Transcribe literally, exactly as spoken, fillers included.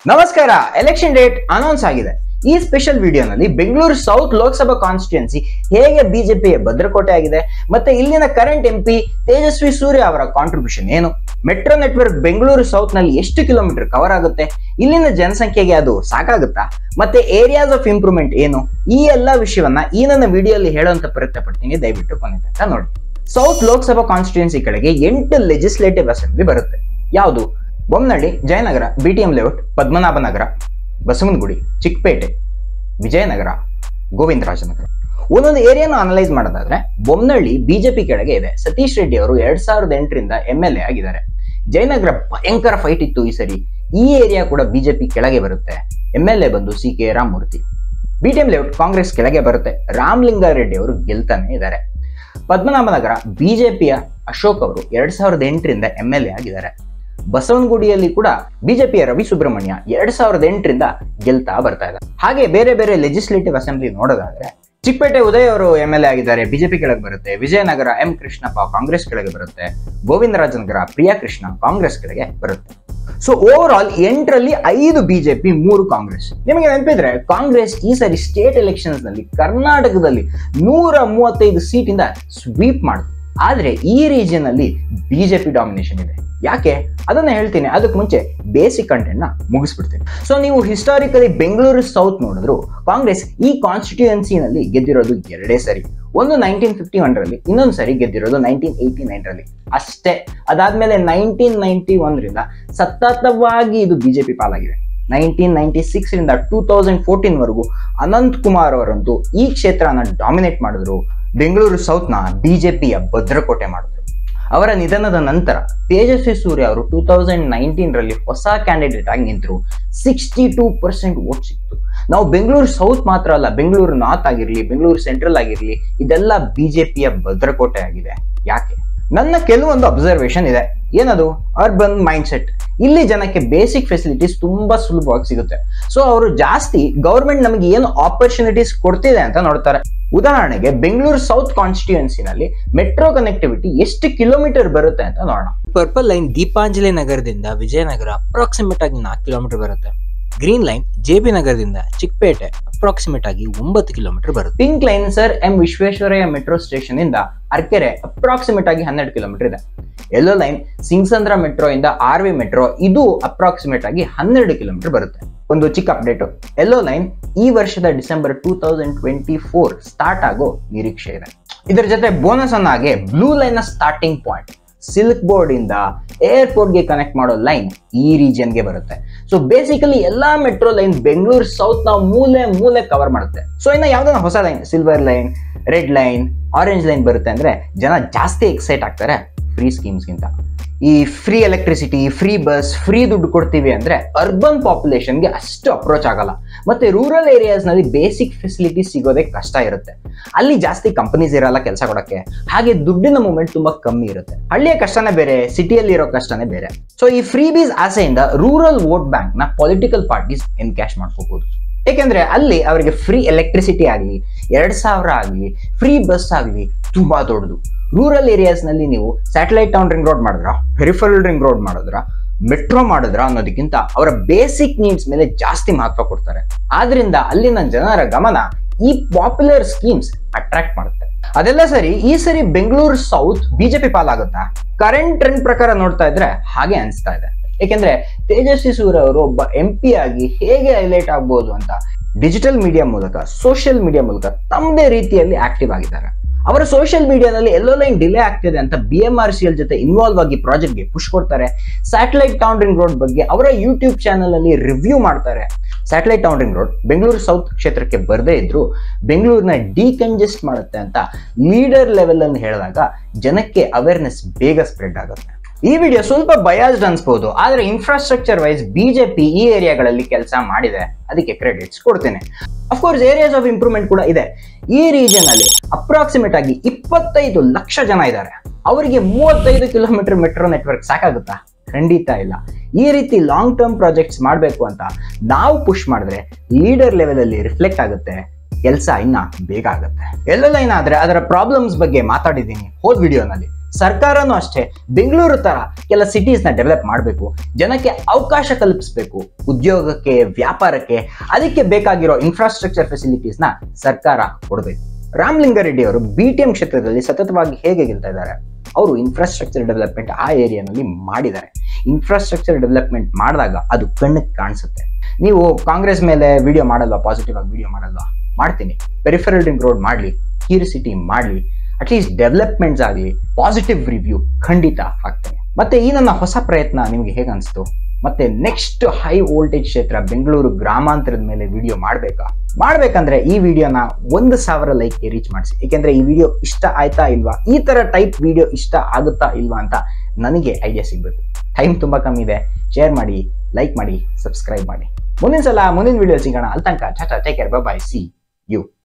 ನಮಸ್ಕಾರ. Election date announce ಆಗಿದೆ. ಈ ಸ್ಪೆಷಲ್ ವಿಡಿಯೋನಲ್ಲಿ ಬೆಂಗಳೂರು ಸೌತ್ ಲೋಕಸಭಾ ಕಾನ್ಸ್ಟಿಟ್ಯೂನ್ಸಿ ಹೇಗೆ ಬಿಜೆಪಿಯ ಭದ್ರಕೋಟೆ ಆಗಿದೆ, ಮತ್ತೆ ಇಲ್ಲಿನ ಕರೆಂಟ್ ಎಂಪಿ ತೇಜಸ್ವಿ ಸೂರ್ಯ ಅವರ ಕಾಂಟ್ರಿಬ್ಯೂಷನ್ ಏನು, ಮೆಟ್ರೋ ನೆಟ್ವರ್ಕ್ ಬೆಂಗಳೂರು ಸೌತ್ ನಲ್ಲಿ ಎಷ್ಟು ಕಿಲೋಮೀಟರ್ ಕವರ್ ಆಗುತ್ತೆ, ಇಲ್ಲಿನ ಜನಸಂಖ್ಯೆಗೆ ಅದು ಸಾಕಾಗುತ್ತಾ, ಮತ್ತೆ ಏರಿಯಾಸ್ ಆಫ್ ಇಂಪ್ರೂವ್ಮೆಂಟ್ ಏನು, ಈ ಎಲ್ಲಾ ವಿಷಯವನ್ನ ಈ ನನ್ನ ವಿಡಿಯೋಲಿ ಹೇಳುವಂತ ಪ್ರಯತ್ನ ಪಡ್ತೀನಿ. ದಯವಿಟ್ಟು ಕೊನೆ ತನಕ ನೋಡಿ. ಸೌತ್ ಲೋಕಸಭಾ ಕಾನ್ಸ್ಟಿಟ್ಯೂನ್ಸಿ ಕಡೆಗೆ ಎಂಟು ಲೆಜಿಸ್ಲೇಟಿವ್ ಅಸೆಂಬ್ಲಿ ಬರುತ್ತೆ. ಯಾವುದು? Bommanahalli, Jayanagar, BTM layout, Padmanabhanagar, Basavanagudi, Chickpet, Vijayanagar, Govindarajanagar. ಒಂದೊಂದು ಏರಿಯಾನ ಅನಲೈಸ್ ಮಾಡೋದಾದ್ರೆ ಬೊಮ್ಮನಹಳ್ಳಿ ಬಿಜೆಪಿ ಕೆಳಗೆ ಇದೆ. ಸತೀಶ್ ರೆಡ್ಡಿ ಅವರು ಎರಡ್ ಸಾವಿರದ ಎಂಟರಿಂದ ಎಂ ಎಲ್ ಎ ಆಗಿದ್ದಾರೆ. ಜಯನಗರ ಭಯಂಕರ ಫೈಟ್ ಇತ್ತು ಈ ಸರಿ. ಈ ಏರಿಯಾ ಕೂಡ ಬಿಜೆಪಿ ಕೆಳಗೆ ಬರುತ್ತೆ. ಎಂ ಎಲ್ ಎ ಬಂದು ಸಿ ಕೆ ರಾಮಮೂರ್ತಿ. ಬಿಟಿಎಂ ಲೇಔಟ್ ಕಾಂಗ್ರೆಸ್ ಕೆಳಗೆ ಬರುತ್ತೆ. ರಾಮಲಿಂಗಾರೆಡ್ಡಿ ಅವರು ಗೆಲ್ತಾನೆ ಇದ್ದಾರೆ. ಪದ್ಮನಾಭನಗರ ಬಿಜೆಪಿಯ ಅಶೋಕ್ ಅವರು ಎರಡ್ ಸಾವಿರದ ಎಂಟರಿಂದ ಎಂ ಎಲ್ ಎ ಆಗಿದ್ದಾರೆ. ಬಸವನಗುಡಿಯಲ್ಲಿ ಕೂಡ ಬಿಜೆಪಿಯ ರವಿ ಸುಬ್ರಹ್ಮಣ್ಯ ಎರಡ್ ಸಾವಿರದ ಎಂಟರಿಂದ ಗೆಲ್ತಾ ಬರ್ತಾ ಇದ್ದಾರೆ. ಹಾಗೆ ಬೇರೆ ಬೇರೆ ಲೆಜಿಸ್ಲೇಟಿವ್ ಅಸೆಂಬ್ಲಿ ನೋಡೋದಾದ್ರೆ ಚಿಕ್ಕಪೇಟೆ ಉದಯ್ ಅವರು ಎಂ ಎಲ್ ಎ ಆಗಿದ್ದಾರೆ, ಬಿಜೆಪಿ ಕೆಳಗೆ ಬರುತ್ತೆ. ವಿಜಯನಗರ ಎಂ ಕೃಷ್ಣಪ್ಪ ಕಾಂಗ್ರೆಸ್ ಕೆಳಗೆ ಬರುತ್ತೆ. ಗೋವಿಂದರಾಜನಗರ ಪ್ರಿಯಾ ಕೃಷ್ಣ ಕಾಂಗ್ರೆಸ್ ಕೆಳಗೆ ಬರುತ್ತೆ. ಸೊ ಓವರ್ ಆಲ್ ಎಂಟರಲ್ಲಿ ಐದು ಬಿಜೆಪಿ, ಮೂರು ಕಾಂಗ್ರೆಸ್. ನಿಮಗೆ ನೆನಪಿದ್ರೆ ಕಾಂಗ್ರೆಸ್ ಈ ಸರಿ ಸ್ಟೇಟ್ ಎಲೆಕ್ಷನ್ಸ್ ನಲ್ಲಿ ಕರ್ನಾಟಕದಲ್ಲಿ ನೂರ ಮೂವತ್ತೈದು ಸೀಟ್ ಇಂದ ಸ್ವೀಪ್ ಮಾಡಿದ್ರು. ಆದ್ರೆ ಈ ರೀಜನ್ ಅಲ್ಲಿ ಬಿಜೆಪಿ ಡಾಮಿನೇಷನ್ ಇದೆ. ಯಾಕೆ ಅದನ್ನ ಹೇಳ್ತೀನಿ. ಅದಕ್ಕೆ ಮುಂಚೆ ಬೇಸಿಕ್ ಕಂಟೆಂಟ್ ನ ಮುಗಿಸ್ಬಿಡ್ತೀನಿ. ಸೊ ನೀವು ಹಿಸ್ಟಾರಿಕಲಿ ಬೆಂಗಳೂರು ಸೌತ್ ನೋಡಿದ್ರು ಕಾಂಗ್ರೆಸ್ ಈ ಕಾನ್ಸ್ಟಿಟ್ಯೂಯನ್ಸಿನಲ್ಲಿ ಗೆದ್ದಿರೋದು ಎರಡೇ ಸರಿ. ಒಂದು ನೈನ್ಟೀನ್ ಫಿಫ್ಟಿ ಒನ್ ರಲ್ಲಿ, ಇನ್ನೊಂದು ಸರಿ ಗೆದ್ದಿರೋದು ನೈನ್ಟೀನ್ ಏಯ್ಟಿ ನೈನ್ ರಲ್ಲಿ ಅಷ್ಟೇ. ಅದಾದ್ಮೇಲೆ ನೈನ್ಟೀನ್ ನೈನ್ಟಿ ಒಂದರಿಂದ ಸತತವಾಗಿ ಇದು ಬಿಜೆಪಿ ಪಾಲಾಗಿದೆ. ನೈನ್ಟೀನ್ ನೈನ್ಟಿ ಸಿಕ್ಸ್ ರಿಂದ ಟೂ ತೌಸಂಡ್ ಫೋರ್ಟೀನ್ ವರೆಗೂ ಅನಂತ್ ಕುಮಾರ್ ಅವರಂತೂ ಈ ಕ್ಷೇತ್ರನ ಡಾಮಿನೇಟ್ ಮಾಡಿದ್ರು. ಬೆಂಗಳೂರು ಸೌತ್ ನ ಬಿಜೆಪಿಯ ಭದ್ರಕೋಟೆ ಮಾಡಿದ್ರು. ಅವರ ನಿಧನದ ನಂತರ ತೇಜಸ್ವಿ ಸೂರ್ಯ ಅವರು ಟೂ ತೌಸಂಡ್ ನೈನ್ಟೀನ್ ರಲ್ಲಿ ಹೊಸ ಕ್ಯಾಂಡಿಡೇಟ್ ಆಗಿ ನಿಂತರು. ಸಿಕ್ಸ್ಟಿ ಟೂ ಪರ್ಸೆಂಟ್ ವೋಟ್ ಸಿಕ್ತು. ನಾವು ಬೆಂಗಳೂರು ಸೌತ್ ಮಾತ್ರ ಅಲ್ಲ, ಬೆಂಗಳೂರು ನಾರ್ತ್ ಆಗಿರ್ಲಿ, ಬೆಂಗಳೂರು ಸೆಂಟ್ರಲ್ ಆಗಿರ್ಲಿ, ಇದೆಲ್ಲ ಬಿಜೆಪಿಯ ಭದ್ರಕೋಟೆ ಆಗಿದೆ. ಯಾಕೆ? ನನ್ನ ಕೆಲವೊಂದು ಅಬ್ಸರ್ವೇಷನ್ ಇದೆ. ಏನದು? Urban mindset. ಇಲ್ಲಿ ಜನಕ್ಕೆ ಬೇಸಿಕ್ ಫೆಸಿಲಿಟೀಸ್ ತುಂಬಾ ಸುಲಭವಾಗಿ ಸಿಗುತ್ತೆ. ಸೊ ಅವರು ಜಾಸ್ತಿ ಗವರ್ಮೆಂಟ್ ನಮಗೆ ಏನು ಆಪರ್ಚುನಿಟೀಸ್ ಕೊಡ್ತಿದೆ ಅಂತ ನೋಡ್ತಾರೆ. ಉದಾಹರಣೆಗೆ ಬೆಂಗಳೂರು ಸೌತ್ ಕಾನ್ಸ್ಟಿಟ್ಯೂಯನ್ಸಿನಲ್ಲಿ ಮೆಟ್ರೋ ಕನೆಕ್ಟಿವಿಟಿ ಎಷ್ಟು ಕಿಲೋಮೀಟರ್ ಬರುತ್ತೆ ಅಂತ ನೋಡೋಣ. ಪರ್ಪಲ್ ಲೈನ್ ದೀಪಾಂಜಲಿ ನಗರದಿಂದ ವಿಜಯನಗರ ಅಪ್ರಾಕ್ಸಿಮೇಟ್ ಆಗಿ ನಾಲ್ಕು ಕಿಲೋಮೀಟರ್ ಬರುತ್ತೆ. ಗ್ರೀನ್ ಲೈನ್ ಜೆ ಪಿ ನಗರದಿಂದ ಚಿಕ್ಕಪೇಟೆ ಅಪ್ರಾಕ್ಸಿಮೇಟ್ ಆಗಿ ಒಂಬತ್ತು ಕಿಲೋಮೀಟರ್ ಬರುತ್ತೆ. Pink line sir M Visvesvaraya metro station ಇಂದ ಅರ್ಕೆರೆ ಅಪ್ರಾಕ್ಸಿಮೇಟ್ ಆಗಿ ಹನ್ನೆರಡು ಕಿಲೋಮೀಟರ್ ಇದೆ. ಯೆಲ್ಲೋ ಲೈನ್ ಸಿಂಗ್ಸಂದ್ರ ಮೆಟ್ರೋ ಇಂದ ಆರ್ ವಿ ಮೆಟ್ರೋ, ಇದು ಅಪ್ರಾಕ್ಸಿಮೇಟ್ ಆಗಿ ಹನ್ನೆರಡು ಕಿಲೋಮೀಟರ್ ಬರುತ್ತೆ. ಒಂದು ಚಿಕ್ಕ ಅಪ್ಡೇಟ್, ಯೆಲ್ಲೋ ಲೈನ್ ಈ ವರ್ಷದ December two thousand twenty four start ಆಗೋ ನಿರೀಕ್ಷೆ ಇದೆ. ಇದರ ಜೊತೆ ಬೋನಸ್ ಅನ್ನಾಗೆ ಬ್ಲೂ ಲೈನ್ ನ ಸ್ಟಾರ್ಟಿಂಗ್ ಪಾಯಿಂಟ್ ಸಿಲ್ಕ್ ಬೋರ್ಡ್ ಇಂದ ಏರ್ಪೋರ್ಟ್ ಗೆ ಕನೆಕ್ಟ್ ಮಾಡೋ ಲೈನ್ ಈ ರೀಜನ್ ಗೆ ಬರುತ್ತೆ. ಸೊ ಬೇಸಿಕಲಿ ಎಲ್ಲಾ ಮೆಟ್ರೋ ಲೈನ್ ಬೆಂಗಳೂರು ಸೌತ್ ನ ಮೂಲೆ ಮೂಲೆ ಕವರ್ ಮಾಡುತ್ತೆ. ಸೊ ಇನ್ನ ಯಾವ್ದಾನ ಹೊಸ line, silver line, red line, orange line ಬರುತ್ತೆ ಅಂದ್ರೆ ಜನ ಜಾಸ್ತಿ ಎಕ್ಸೈಟ್ ಆಗ್ತಾರೆ ಫ್ರೀ ಸ್ಕೀಮ್ಸ್ ಗಿಂತ. ಈ free electricity, free bus, free ದುಡ್ಡು ಕೊಡ್ತೀವಿ ಅಂದ್ರೆ ಅರ್ಬನ್ ಪಾಪ್ಯುಲೇಷನ್ಗೆ ಅಷ್ಟು ಅಪ್ರೋಚ್ ಆಗಲ್ಲ. ಮತ್ತೆ ರೂರಲ್ ಏರಿಯಾಸ್ ನಲ್ಲಿ ಬೇಸಿಕ್ ಫೆಸಿಲಿಟಿ ಸಿಗೋದೇ ಕಷ್ಟ ಇರುತ್ತೆ. ಅಲ್ಲಿ ಜಾಸ್ತಿ ಕಂಪನೀಸ್ ಇರಲ್ಲ ಕೆಲಸ ಕೊಡಕ್ಕೆ. ಹಾಗೆ ದುಡ್ಡಿನ ಮೂವ್ಮೆಂಟ್ ತುಂಬಾ ಕಮ್ಮಿ ಇರುತ್ತೆ. ಹಳ್ಳಿಯ ಕಷ್ಟನೇ ಬೇರೆ, ಸಿಟಿಯಲ್ಲಿ ಇರೋ ಕಷ್ಟನೇ ಬೇರೆ. ಸೊ ಈ ಫ್ರೀ ಬೀಸ್ ಆಸೆಯಿಂದ ರೂರಲ್ ವೋಟ್ ಬ್ಯಾಂಕ್ ನ ಪೊಲಿಟಿಕಲ್ ಪಾರ್ಟೀಸ್ ಎನ್ಕ್ಯಾಶ್ ಮಾಡ್ಕೋಬಹುದು. ಏಕೆಂದ್ರೆ ಅಲ್ಲಿ ಅವರಿಗೆ ಫ್ರೀ ಎಲೆಕ್ಟ್ರಿಸಿಟಿ ಆಗಲಿ, ಎರಡ್ ಸಾವಿರ ಆಗಲಿ, ಫ್ರೀ ಬಸ್ ಆಗಲಿ ತುಂಬಾ ದೊಡ್ಡದು. ರೂರಲ್ ಏರಿಯಾಸ್ ನಲ್ಲಿ ನೀವು ಸ್ಯಾಟಲೈಟ್ ಟೌನ್ ರಿಂಗ್ ರೋಡ್ ಮಾಡಿದ್ರ, ಪೆರಿಫರಲ್ ರಿಂಗ್ ರೋಡ್ ಮಾಡಿದ್ರ, ಮೆಟ್ರೋ ಮಾಡಿದ್ರ ಅನ್ನೋದಕ್ಕಿಂತ ಅವರ ಬೇಸಿಕ್ ನೀಡ್ಸ್ ಮೇಲೆ ಜಾಸ್ತಿ ಮಹತ್ವ ಕೊಡ್ತಾರೆ. ಆದ್ರಿಂದ ಅಲ್ಲಿನ ಜನರ ಗಮನ ಈ ಪಾಪ್ಯುಲರ್ ಸ್ಕೀಮ್ಸ್ ಅಟ್ರಾಕ್ಟ್ ಮಾಡುತ್ತೆ. ಅದೆಲ್ಲ ಸರಿ, ಈ ಸರಿ ಬೆಂಗಳೂರು ಸೌತ್ ಬಿಜೆಪಿ ಪಾಲಾಗುತ್ತಾ? ಕರೆಂಟ್ ಟ್ರೆಂಡ್ ಪ್ರಕಾರ ನೋಡ್ತಾ ಇದ್ರೆ ಹಾಗೆ ಅನಿಸ್ತಾ ಇದೆ. ಯಾಕೆಂದ್ರೆ ತೇಜಸ್ವಿ ಸೂರ್ಯ ಅವರು ಒಬ್ಬ ಎಂ ಪಿ ಆಗಿ ಹೇಗೆ ಹೈಲೈಟ್ ಆಗ್ಬಹುದು ಅಂತ ಡಿಜಿಟಲ್ ಮೀಡಿಯಾ ಮೂಲಕ, ಸೋಷಿಯಲ್ ಮೀಡಿಯಾ ಮೂಲಕ ತಮ್ಮದೇ ರೀತಿಯಲ್ಲಿ ಆಕ್ಟಿವ್ ಆಗಿದ್ದಾರೆ. ಅವರ ಸೋಷಿಯಲ್ ಮೀಡಿಯಾದಲ್ಲಿ ಎಲ್ಲೋ ಲೈನ್ ಡಿಲೇ ಆಗ್ತಿದೆ ಅಂತ B M R C L ಜೊತೆ ಇನ್ವಾಲ್ವ್ ಆಗಿ ಪ್ರಾಜೆಕ್ಟ್ ಗೆ ಪುಷ್ ಕೊಡ್ತಾರೆ. ಸ್ಯಾಟಲೈಟ್ ಟೌನ್ ರಿಂಗ್ ರೋಡ್ ಬಗ್ಗೆ ಅವರ ಯೂಟ್ಯೂಬ್ ಚಾನಲ್ ಅಲ್ಲಿ ರಿವ್ಯೂ ಮಾಡ್ತಾರೆ. Satellite town ring road Bengaluru south ಕ್ಷೇತ್ರಕ್ಕೆ ಬರದೇ ಇದ್ರು ಬೆಂಗಳೂರಿನ ಡಿಕಂಜೆಸ್ಟ್ ಮಾಡುತ್ತೆ ಅಂತ ಲೀಡರ್ ಲೆವೆಲ್ ಅನ್ನು ಹೇಳಿದಾಗ ಜನಕ್ಕೆ ಅವೇರ್ನೆಸ್ ಬೇಗ ಸ್ಪ್ರೆಡ್ ಆಗುತ್ತೆ. ಈ ವಿಡಿಯೋ ಸ್ವಲ್ಪ ಬಯಾಸ್ಡ್ ಅನ್ಸ್ಬಹುದು, ಆದ್ರೆ ಇನ್ಫ್ರಾಸ್ಟ್ರಕ್ಚರ್ ವೈಸ್ ಬಿಜೆಪಿ ಈ ಏರಿಯಾಗಳಲ್ಲಿ ಕೆಲಸ ಮಾಡಿದೆ, ಅದಕ್ಕೆ ಕ್ರೆಡಿಟ್ಸ್ ಕೊಡ್ತೇನೆ. ಅಫ್ಕೋರ್ಸ್ ಏರಿಯಾಸ್ ಆಫ್ ಇಂಪ್ರೂವ್ಮೆಂಟ್ ಕೂಡ ಇದೆ. ಈ ರೀಜನ್ ಅಲ್ಲಿ ಅಪ್ರಾಕ್ಸಿಮೇಟ್ ಆಗಿ ಇಪ್ಪತ್ತೈದು ಲಕ್ಷ ಜನ ಇದ್ದಾರೆ. ಅವರಿಗೆ ಮೂವತ್ತೈದು ಕಿಲೋಮೀಟರ್ ಮೆಟ್ರೋ ನೆಟ್ವರ್ಕ್ ಸಾಕಾಗುತ್ತಾ? ಖಂಡಿತ ಇಲ್ಲ. ಈ ರೀತಿ ಲಾಂಗ್ ಟರ್ಮ್ ಪ್ರಾಜೆಕ್ಟ್ಸ್ ಮಾಡಬೇಕು ಅಂತ ನಾವು ಪುಷ್ ಮಾಡಿದ್ರೆ ಲೀಡರ್ ಲೆವೆಲ್ ಅಲ್ಲಿ ರಿಫ್ಲೆಕ್ಟ್ ಆಗುತ್ತೆ, ಕೆಲಸ ಇನ್ನ ಬೇಗ ಆಗುತ್ತೆ. ಎಲ್ಲ ಲೈನ್ ಆದ್ರೆ ಅದರ ಪ್ರಾಬ್ಲಮ್ಸ್ ಬಗ್ಗೆ ಮಾತಾಡಿದ್ದೀನಿ ಹೋದ್ ವಿಡಿಯೋನಲ್ಲಿ. ಸರ್ಕಾರನೂ ಅಷ್ಟೇ ಬೆಂಗಳೂರು ತರ ಕೆಲ ಸಿಟೀಸ್ ನ ಡೆವಲಪ್ ಮಾಡಬೇಕು, ಜನಕ್ಕೆ ಅವಕಾಶ ಕಲ್ಪಿಸಬೇಕು, ಉದ್ಯೋಗಕ್ಕೆ, ವ್ಯಾಪಾರಕ್ಕೆ, ಅದಕ್ಕೆ ಬೇಕಾಗಿರೋ ಇನ್ಫ್ರಾಸ್ಟ್ರಕ್ಚರ್ ಫೆಸಿಲಿಟೀಸ್ ನ ಸರ್ಕಾರ ಕೊಡಬೇಕು. ರಾಮಲಿಂಗಾರೆಡ್ಡಿ ಅವರು ಬಿ ಟಿ ಎಂ ಕ್ಷೇತ್ರದಲ್ಲಿ ಸತತವಾಗಿ ಹೇಗೆ ಗೆಲ್ತಾ ಇದ್ದಾರೆ? ಅವರು ಇನ್ಫ್ರಾಸ್ಟ್ರಕ್ಚರ್ ಡೆವಲಪ್ಮೆಂಟ್ ಆ ಏರಿಯಾನಲ್ಲಿ ಮಾಡಿದ್ದಾರೆ. ಇನ್ಫ್ರಾಸ್ಟ್ರಕ್ಚರ್ ಡೆವಲಪ್ಮೆಂಟ್ ಮಾಡಿದಾಗ ಅದು ಕಣ್ಣಿಗೆ ಕಾಣಿಸುತ್ತೆ. ನೀವು ಕಾಂಗ್ರೆಸ್ ಮೇಲೆ ವಿಡಿಯೋ ಮಾಡಲ್ವಾ? ಪಾಸಿಟಿವ್ ಆಗಿ ವಿಡಿಯೋ ಮಾಡಲ್ವಾ? ಮಾಡ್ತೀನಿ. ಪೆರಿಫೆರಲ್ ರಿಂಗ್ ರೋಡ್ ಮಾಡಲಿ, ಕೀರ್ ಸಿಟಿ ಮಾಡಲಿ, ಅಟ್ಲೀಸ್ಟ್ ಡೆವಲಪ್ಮೆಂಟ್ಸ್ ಆಗಲಿ, ಪಾಸಿಟಿವ್ ರಿವ್ಯೂ ಖಂಡಿತ ಹಾಕ್ತೇನೆ. ಮತ್ತೆ ಈ ನನ್ನ ಹೊಸ ಪ್ರಯತ್ನ ನಿಮಗೆ ಹೇಗೆ ಅನಿಸ್ತು? ಮತ್ತೆ ನೆಕ್ಸ್ಟ್ ಹೈ ವೋಲ್ಟೇಜ್ ಕ್ಷೇತ್ರ ಬೆಂಗಳೂರು ಗ್ರಾಮಾಂತರದ ಮೇಲೆ ವಿಡಿಯೋ ಮಾಡಬೇಕಾ? ಮಾಡ್ಬೇಕಂದ್ರೆ ಈ ವಿಡಿಯೋನ ಒಂದು ಸಾವಿರ ಲೈಕ್ಗೆ ರೀಚ್ ಮಾಡಿಸಿ. ಏಕೆಂದ್ರೆ ಈ ವಿಡಿಯೋ ಇಷ್ಟ ಆಯ್ತಾ ಇಲ್ವಾ, ಈ ತರ ಟೈಪ್ ವಿಡಿಯೋ ಇಷ್ಟ ಆಗುತ್ತಾ ಇಲ್ವಾ ಅಂತ ನನಗೆ ಐಡಿಯಾ ಸಿಗಬೇಕು. ಟೈಮ್ ತುಂಬಾ ಕಮ್ಮಿ ಇದೆ. ಶೇರ್ ಮಾಡಿ, ಲೈಕ್ ಮಾಡಿ, ಸಬ್ಸ್ಕ್ರೈಬ್ ಮಾಡಿ. ಮುಂದಿನ ಸಲ ಮುಂದಿನ ವಿಡಿಯೋ ಸಿಗೋಣ. ಅಲ್ಲಿ ತನಕ ಟಾಟಾ, take care, bye bye, see you.